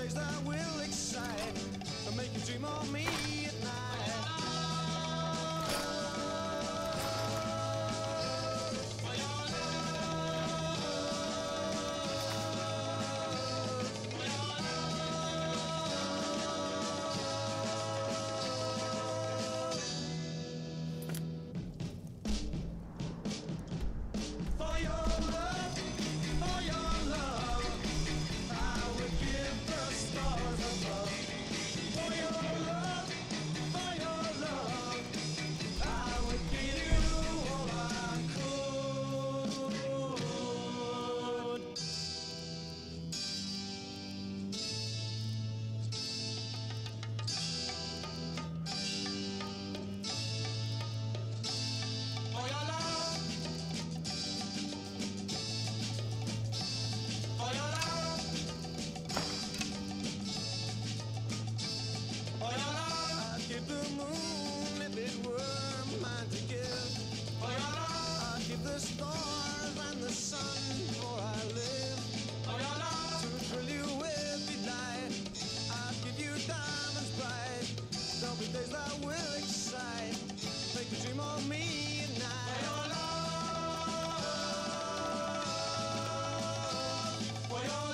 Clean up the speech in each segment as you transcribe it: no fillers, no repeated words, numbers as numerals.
days that will excite and make you dream of me at night. The stars and the sun for I live to thrill you with delight. I'll give you diamonds bright. There'll be days that will excite, make you dream of me at night. For your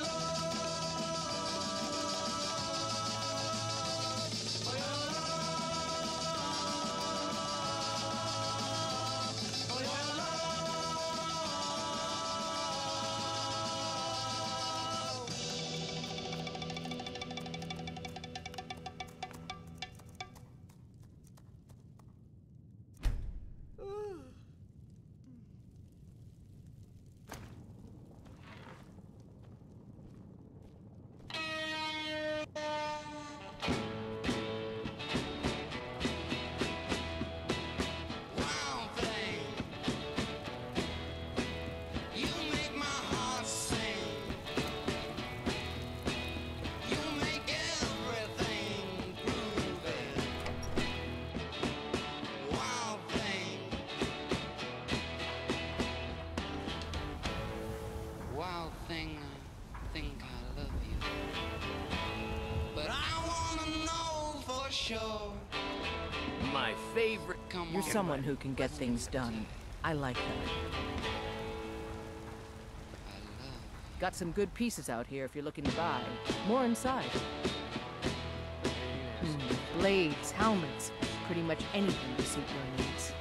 My favorite. You're someone who can get things done. I like that. Got some good pieces out here if you're looking to buy. More inside. Blades, helmets, pretty much anything to suit your needs.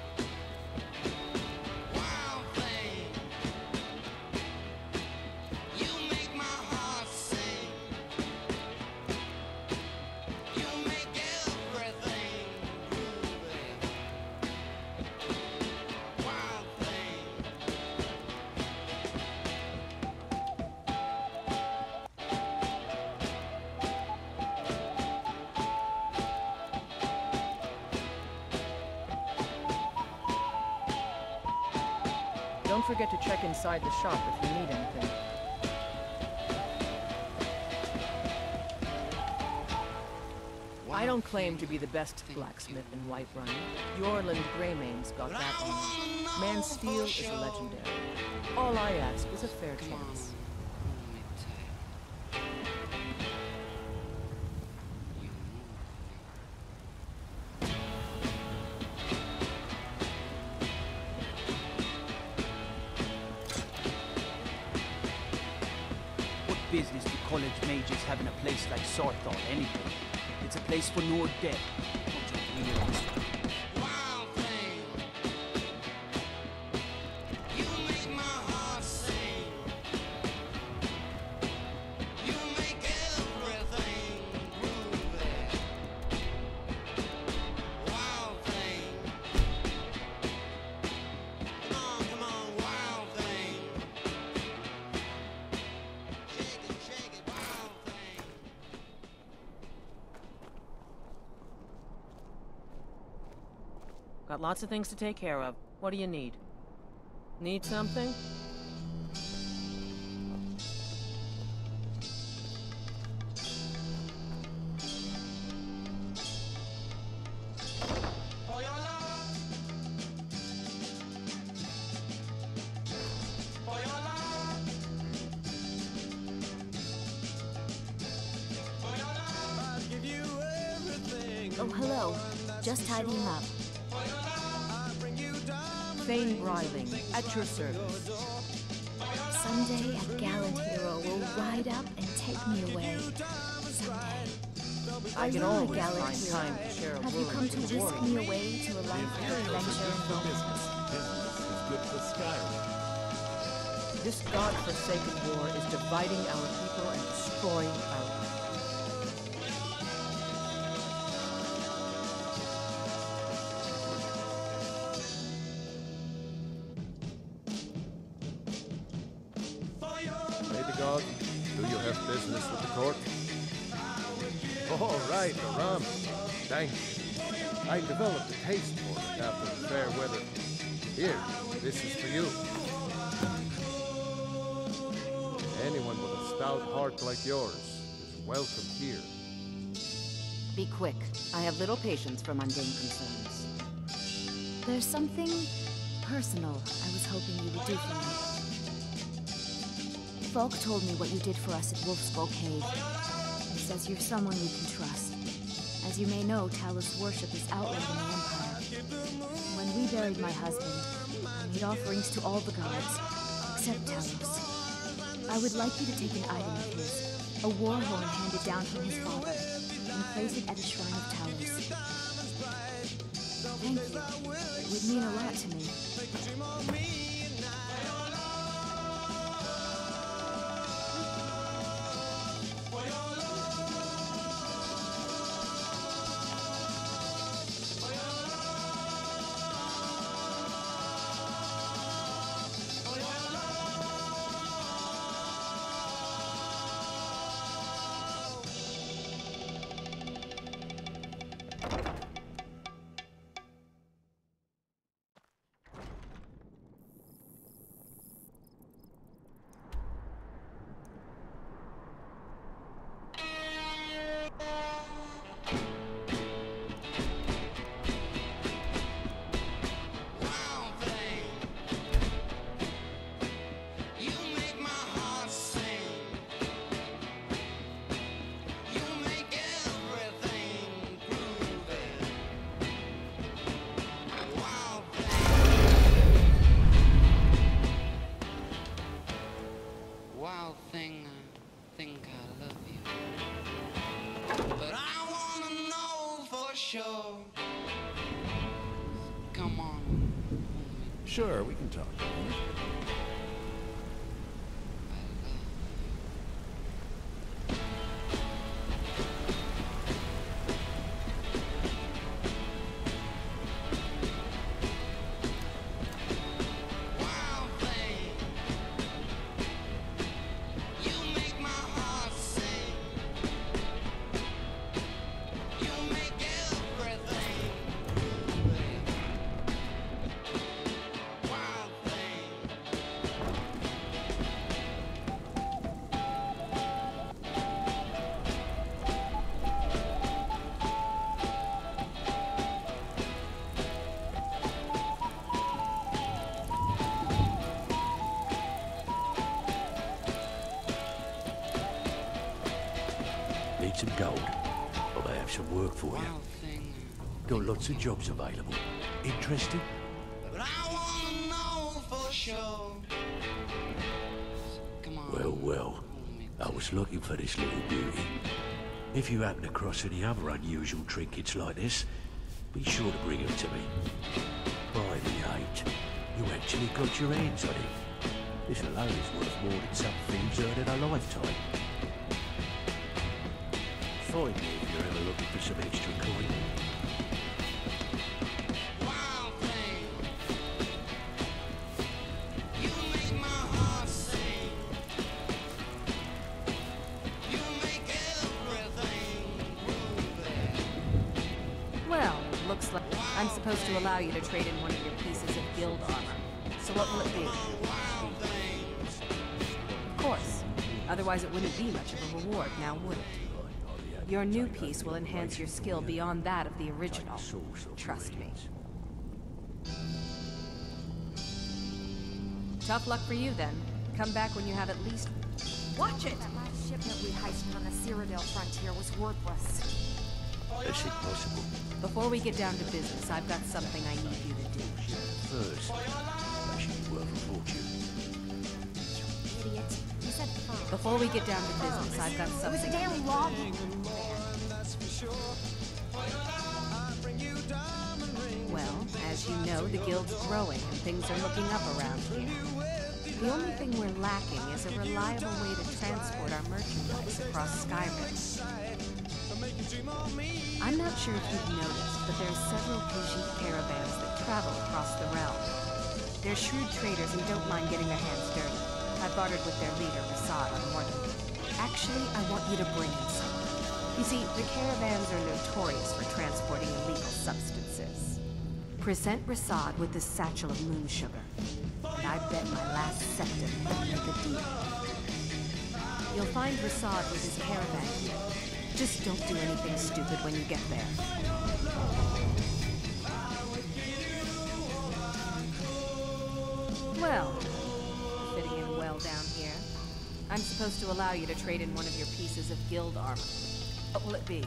Don't forget to check inside the shop if you need anything. I don't claim to be the best blacksmith in Whiterun. Yorland Greymane's got that one. Man's steel is legendary. All I ask is a fair chance. Business do college majors having a place like Saarthal anyway? It's a place for no debt. Don't you realize that? Got lots of things to take care of. What do you need? Need something? For Oh, hello. Just tidying up. Thane Bryling, at your service. Someday a gallant hero will ride up and take me away. Someday. I can Are you a always gallant find hero? time to share a Have you word come to with whisk warrior. me away to a life of adventure and romance? Business is good for Skyrim. This god-forsaken war is dividing our people and destroying our land. Lady God, do you have business with the court? All right, the rum. Thank you. I developed a taste for it after the fair weather. Here, this is for you. Anyone with a stout heart like yours is welcome here. Be quick. I have little patience for mundane concerns. There's something personal I was hoping you would do for me. Falk told me what you did for us at Wolfskull Cave. He says you're someone we can trust. As you may know, Talos worship is outlawed in the Empire. When we buried my husband, I made offerings to all the gods, except Talos. I would like you to take an item of his, a war horn handed down from his father, and place it at a shrine of Talos. Thank you. It would mean a lot to me. Wild thing, I think I love you. But I wanna know for sure. Come on. Sure, we can talk. Wild thing, you make my heart sing. You make everything. Wild thing. Need some gold? Well, I have some work for you. Wild thing. Got lots of jobs available. Interested? But I wanna know for sure. Come on. Well, well. I was looking for this little beauty. If you happen across any other unusual trinkets like this, be sure to bring them to me. By the 8, you actually got your hands on it. This alone is worth more than some thieves earn in a lifetime. Find me if you're ever looking for some extra coin. Wild thing. You make my heart sing. You make everything groovy. Well, looks like I'm supposed to allow you to trade in one of your pieces of guild armor. So what will it be? Wild things. Of course. Otherwise it wouldn't be much of a reward, now would it? Your new piece will enhance your skill beyond that of the original. Trust me. Tough luck for you then. Come back when you have at least... Watch it! That last shipment we heisted on the Cyrodiil frontier was worthless. That's impossible. Before we get down to business, I've got something I need you to do. First, that should be worth a fortune. Idiot. You said fine. Before we get down to business, I've got It was a something. damn log. Well, as you know, the guild's growing and things are looking up around here. The only thing we're lacking is a reliable way to transport our merchandise across Skyrim. I'm not sure if you've noticed, but there are several Khajiit caravans that travel across the realm. They're shrewd traders and don't mind getting their hands dirty. I bartered with their leader, Rasad, on one of them. Actually, I want you to bring in some. You see, the caravans are notorious for transporting illegal substances. Present Rasad with this satchel of moon sugar, and I bet my last septim he'll make a deal. You'll find Rasad with his caravan here. Just don't do anything stupid when you get there. Well, fitting in well down here. I'm supposed to allow you to trade in one of your pieces of guild armor. What will it be?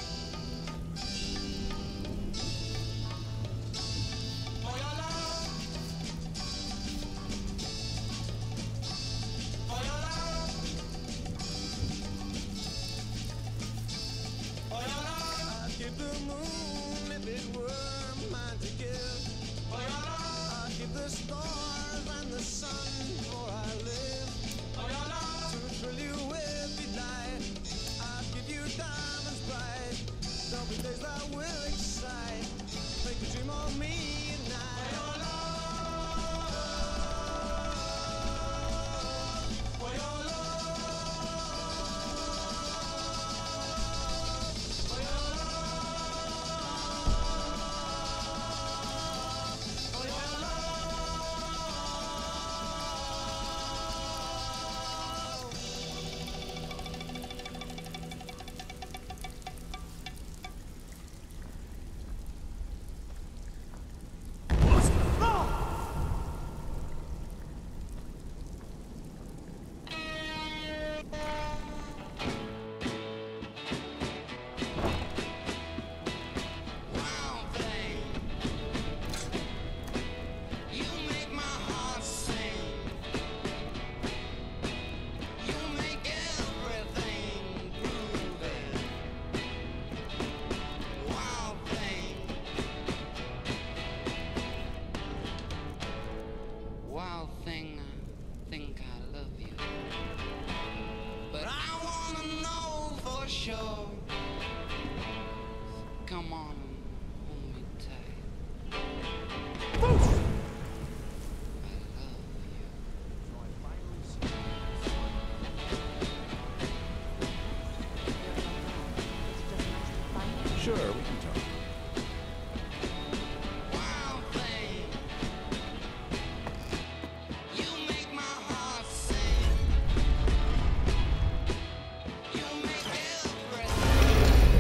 Come on, hold me tight. Sure, we can talk. Wild thing, you make my heart sing. You make everything.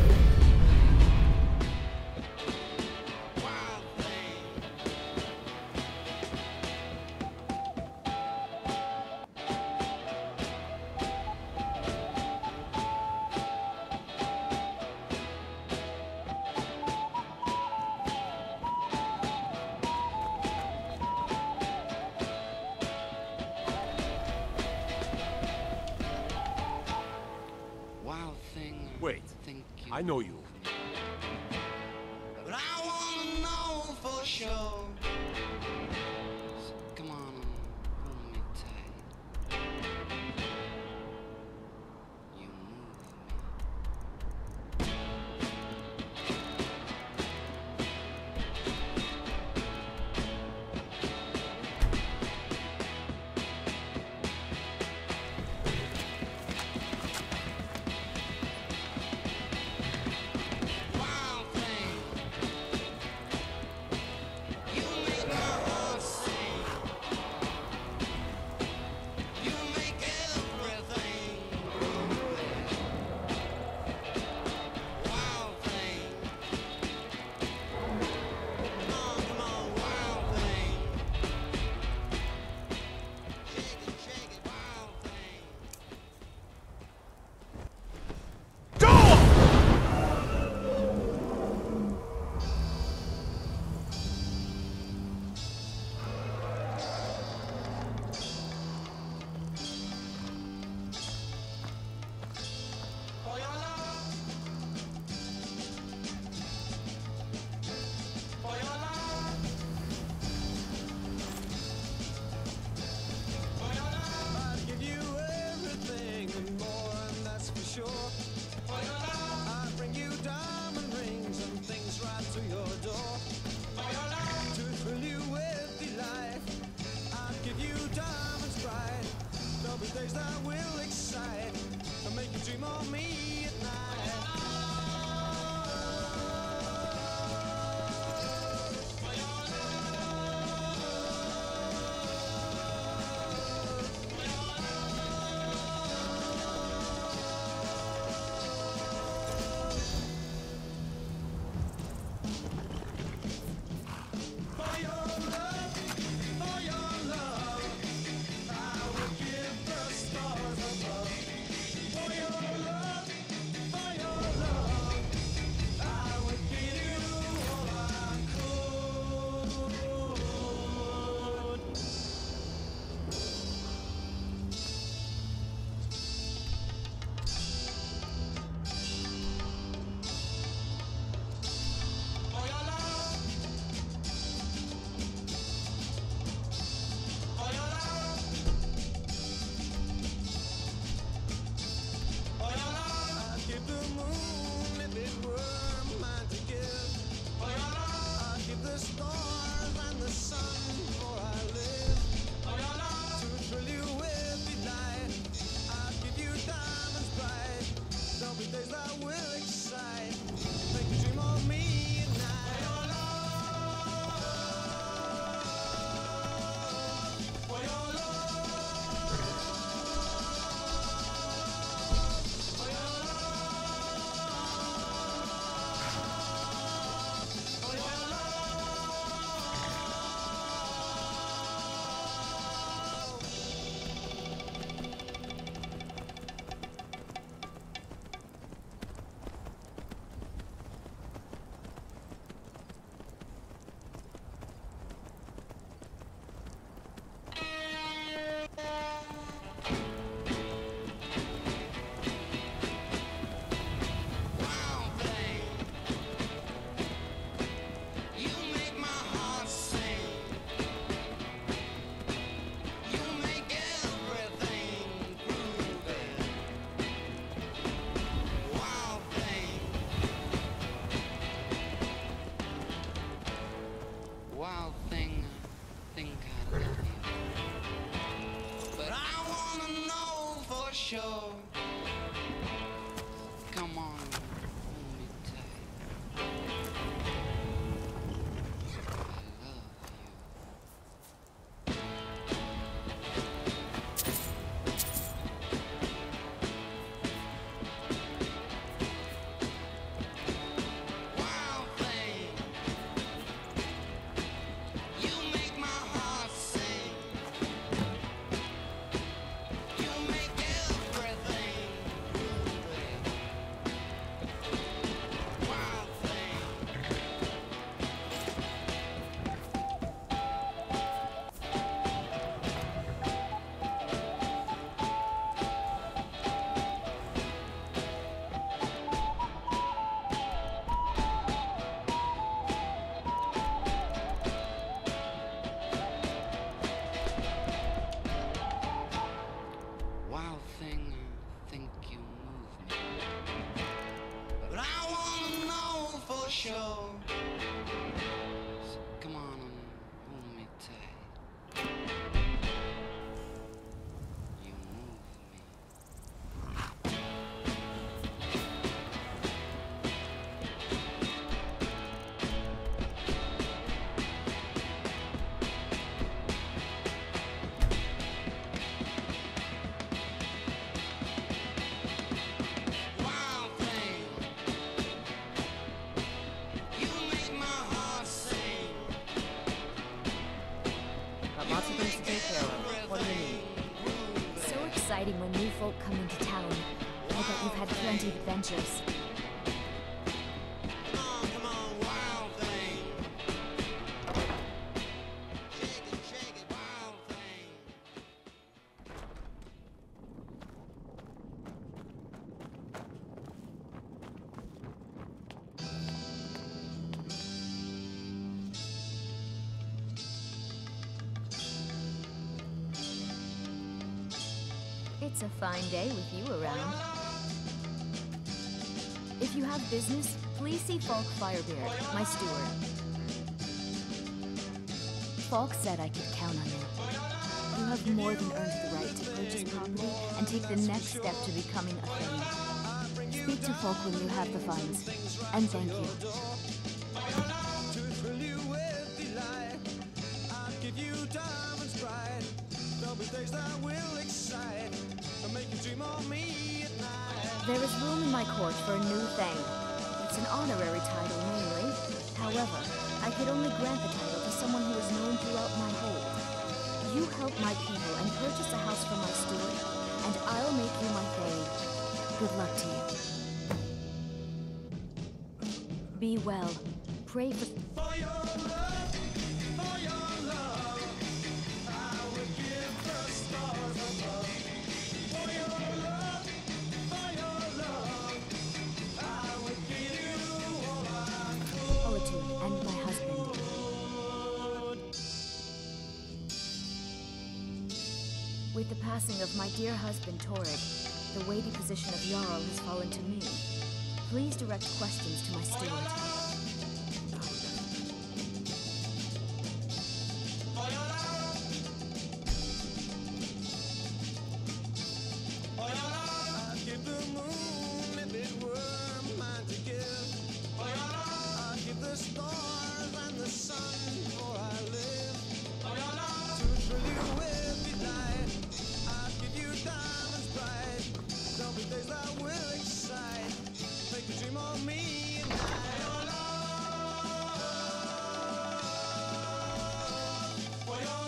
Wild thing. Wild thing. Wait, Think you I know you. But I wanna know for sure. So come on and hold me tight. You move me. Wild thing. You dream of me at night. For your love, for your love, I would give the stars above. For your love, I would give you all I could. For your love, for your love, for your love, I'd give the moon if it were mine to give. For your love, I'd give the stars and the sun for I live. For your love, to thrill you with delight, I'd give you diamonds bright. There'll be days that will excite, make you dream of me at night. For your love, for your love, for your Wow, babe, you make my heart sing. You make everything groovy. Wow, babe, wild thing, I think I love you. But I wanna know for sure. Come on, hold me tight. I love you. Wild thing, you make my heart sing. You make everything groovy. Wild thing. Wild thing, I think you move me. But I wanna know for sure. So come on and hold me tight. You move me. Wild thing, you make my heart sing. Got lots of things to take care of. What do you need? So exciting when new folk come into town. I bet you've had plenty of adventures. Come on, wild thing. Shake it, wild thing. It's a fine day with you around. If you have business, please see Falk Firebeard, my steward. Falk said I could count on you. You have more than earned the right to purchase property and take the next step to becoming a thing. Speak to folk when you have the funds. And thank you. To thrill you with delight, I'll give you diamonds bright. There'll be days that will excite, to make you dream of me at night. There is room in my court for a new thing. It's an honorary title mainly. However, I could only grant the title to someone who is known throughout my hold. You help my people and purchase a house for my steward, and I'll make you my thane. Good luck to you. Be well. Pray for... For your love, I would give the stars above. For your love, I would give you all I could. Solitude and my husband. With the passing of my dear husband, Torrid, the weighty position of Jarl has fallen to me. Please direct questions to my steward. I'd give the moon if it were mine to give. I'd give the stars and the sun for I live. To thrill you with delight, I'd give you diamonds bright. There'll be days that will excite, make you dream of me at night. For your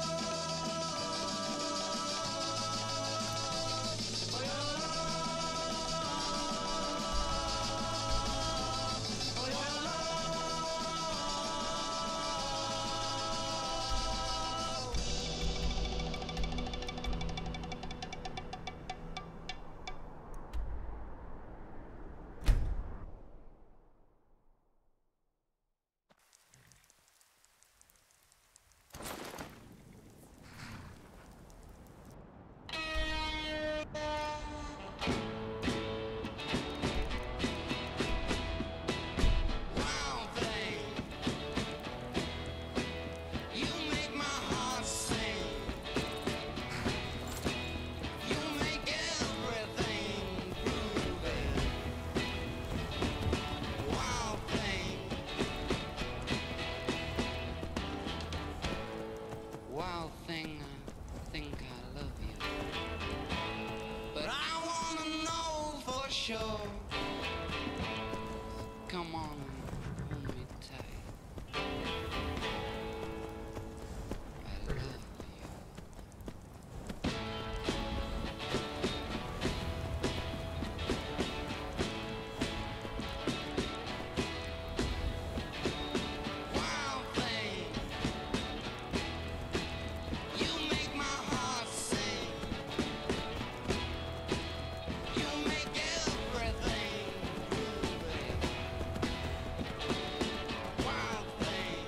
sure. Come on and hold me tight. I love you. Wild thing, you make my heart sing. You make everything groovy. Wild thing.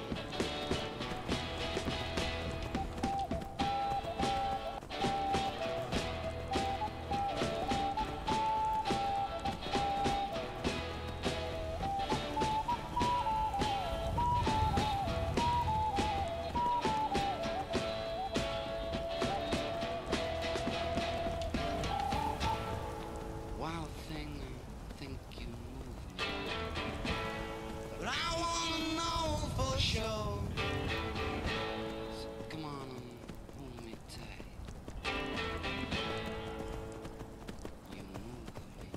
Wild thing, I think you move me. But I wanna know for sure. So come on and hold me tight. You move me.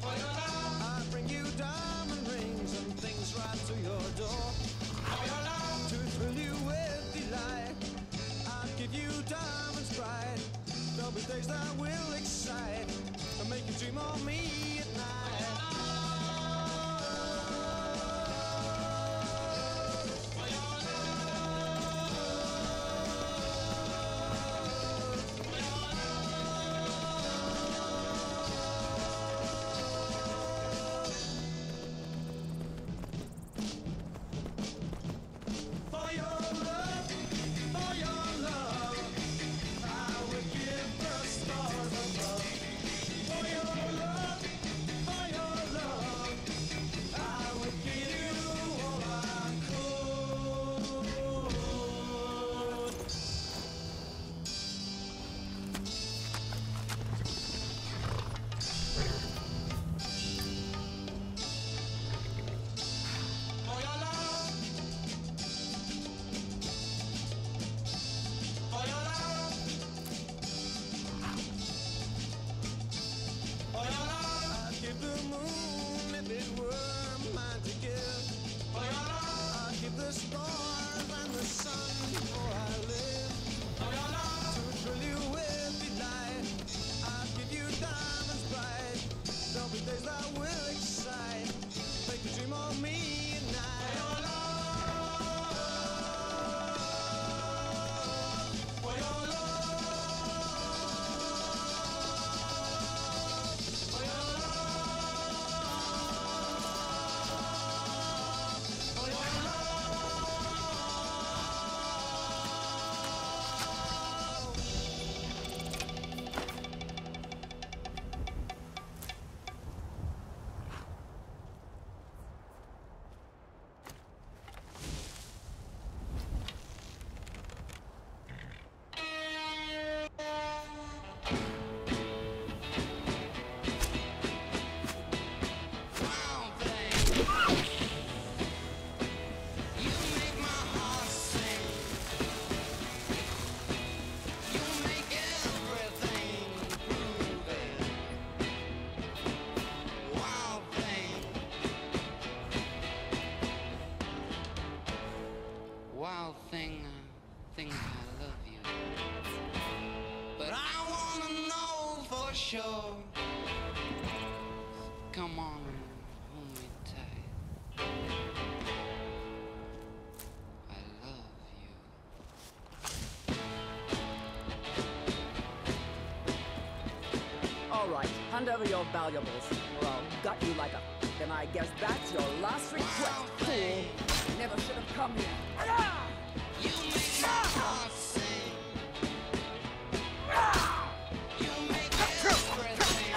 I bring you diamond rings and things right to your door. To thrill you with delight, I'll give you diamonds bright. There'll be days that will excite and make you dream of me at night. Wild thing, think I love you. But I wanna know for sure. Come on, hold me tight. I love you. All right, hand over your valuables, or I'll gut you like a... Then I guess that's your last request, fool. Never should have come here. You make my heart sing. You make everything.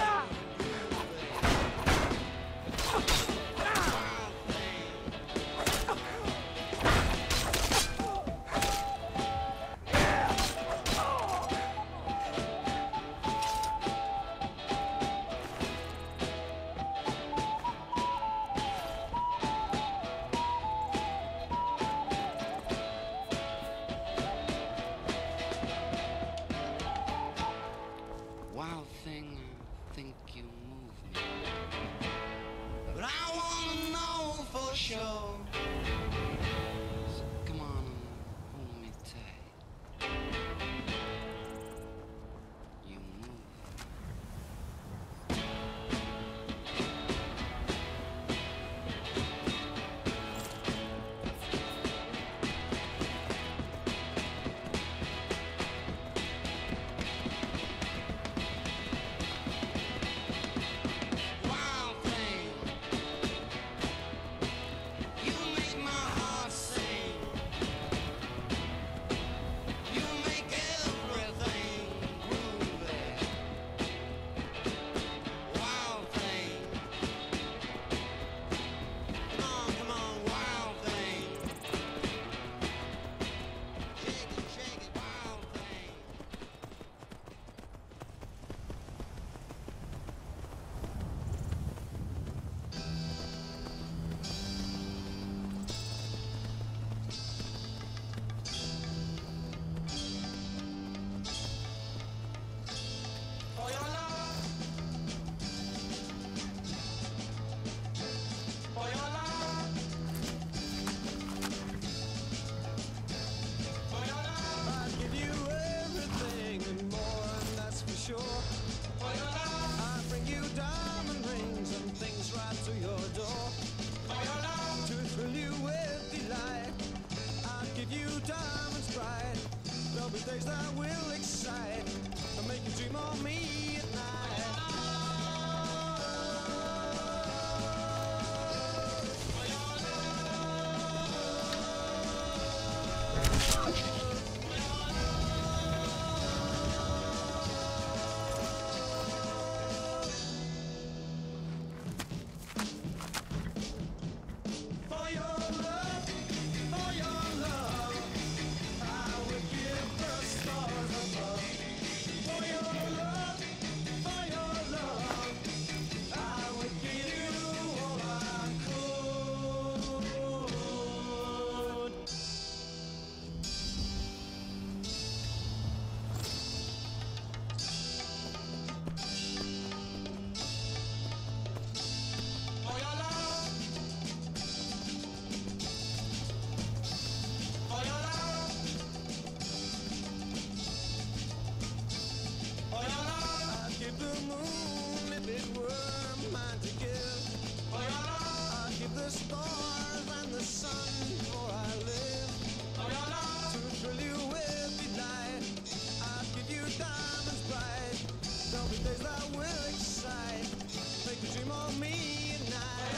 stars and the sun, for I live to thrill you with delight. I'll give you diamonds bright. There'll be days that will excite. Make you dream of me at night.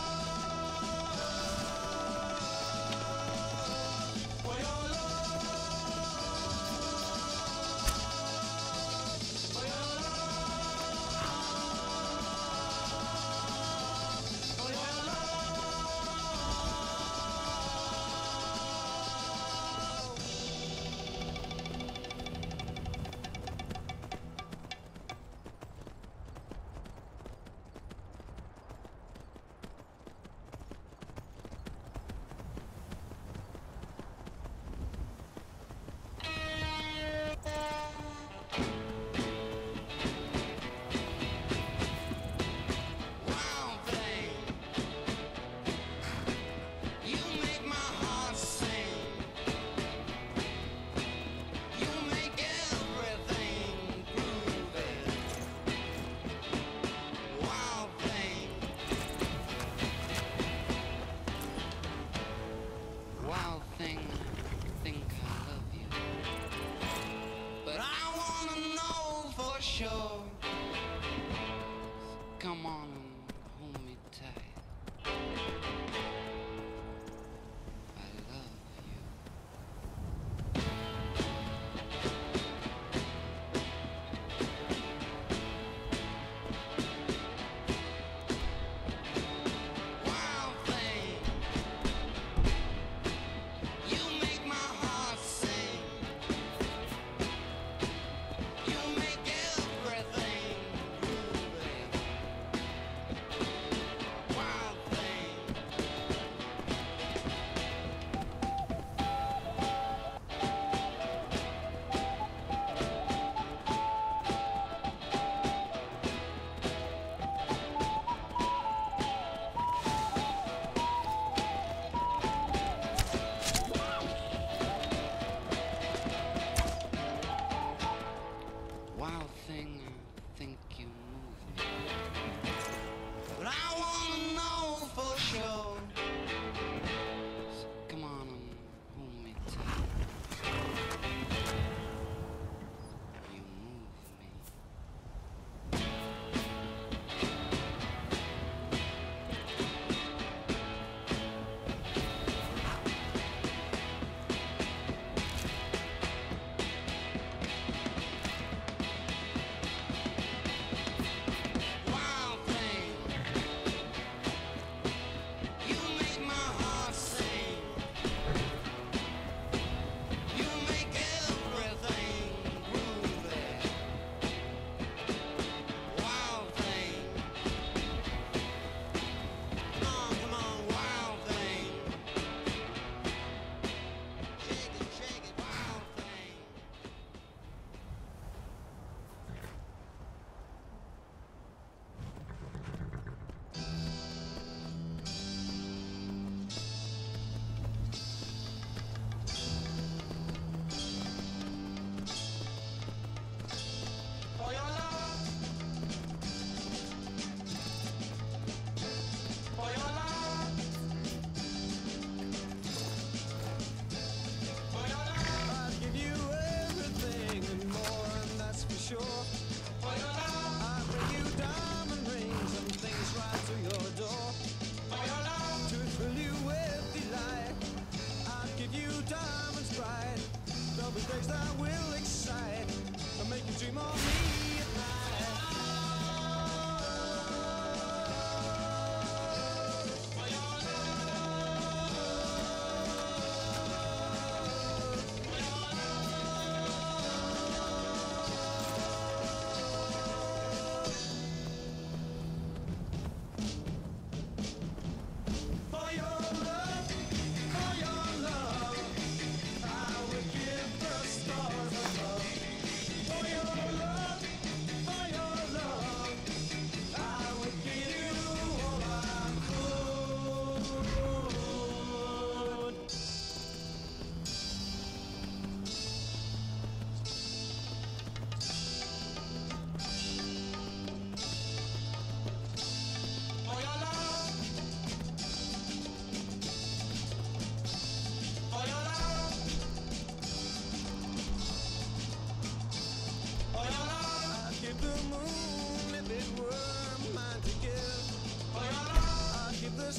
For your love, for your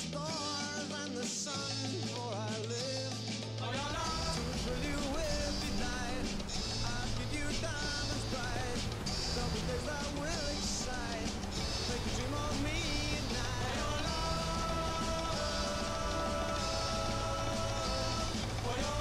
stars and the sun, for I live to thrill you with delight. I'll give you diamonds bright. There'll be days that will excite, make you dream of me at night. For your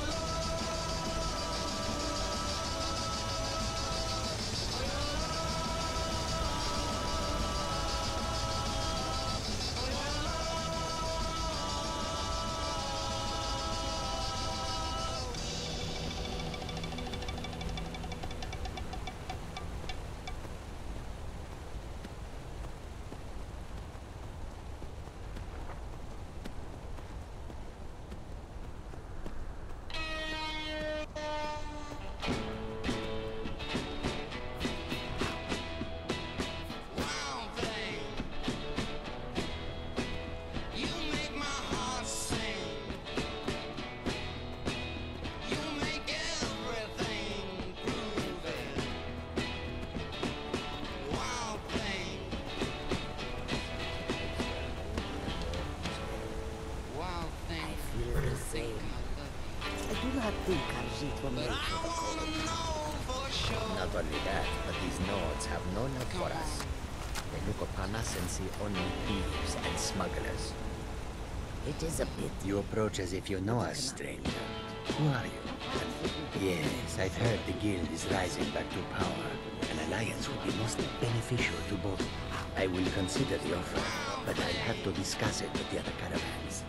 Not only that, but these Nords have no love for us. They look upon us and see only thieves and smugglers. It is a bit you approach as if you know us, stranger. Who are you? Yes, I've heard the guild is rising back to power. An alliance would be most beneficial to both. I will consider the offer, but I'll have to discuss it with the other caravans.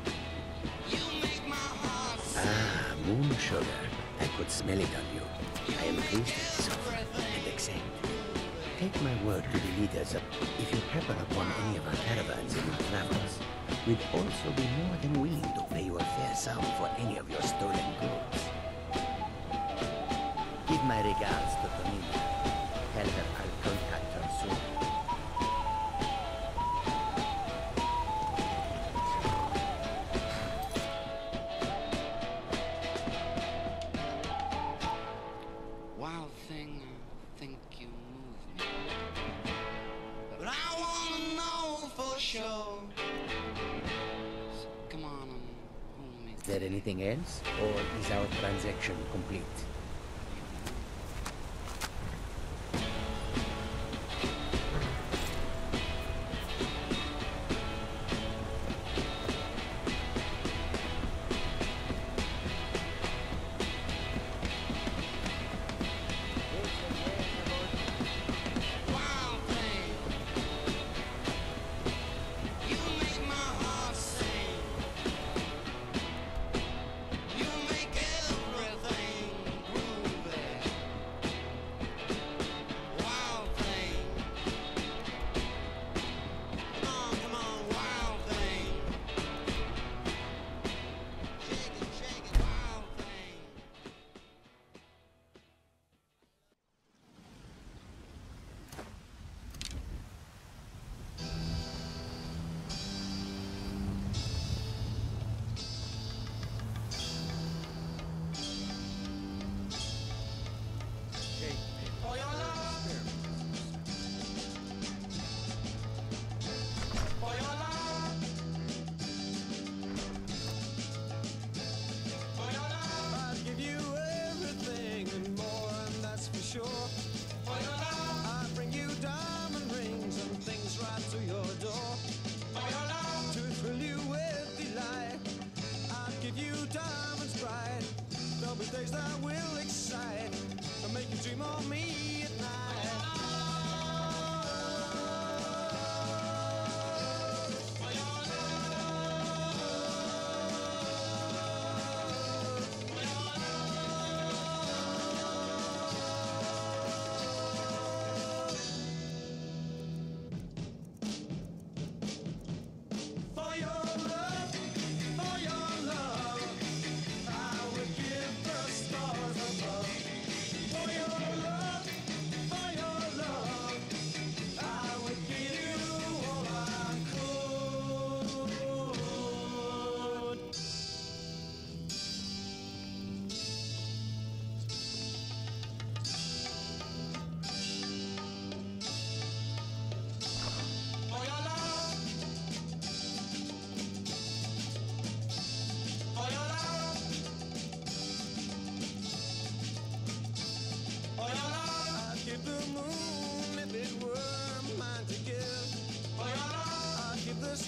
Ah, moon sugar. I could smell it on you. I am pleased to suffer and accept. Take my word to the leaders of if you happen upon any of our caravans in your travels, we'd also be more than willing to pay you a fair sum for any of your stolen goods. Give my regards to Tonina. Tell her I'll contact her soon. Wild thing, I think you move me. But I wanna know for sure. So come on and hold me. Is there anything else, or is our transaction complete? Days that will excite and make you dream of me at night. For your love, I would give the stars.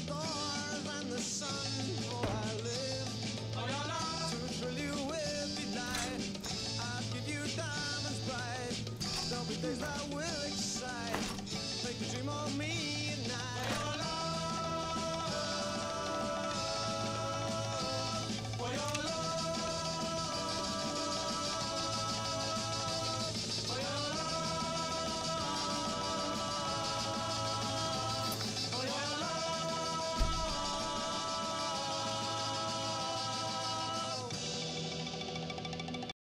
store.